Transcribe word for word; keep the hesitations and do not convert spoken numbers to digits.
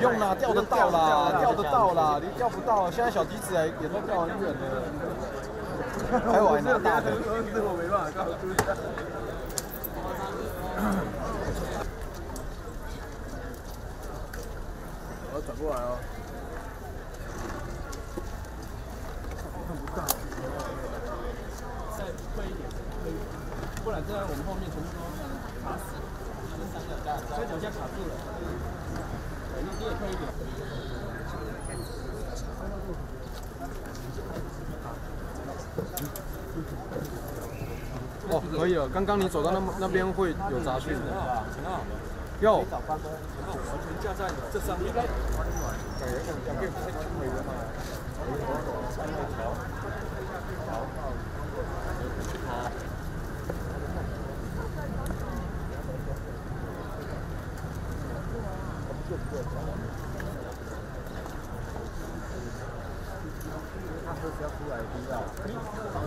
用啦，钓得到啦，钓得到啦，你钓不到，现在小鸡子也也都钓很远了。还有还拿大的。这我没办法告诉你。我要转过来哦。看不到。再快一点，可以，不然这样我们后面全部都卡死了。这三脚架，三脚架卡住了。你你也快一点。哦，可以了。刚刚你走到那那边会有杂讯的。有。完全架在这上面。他说是要出来低调。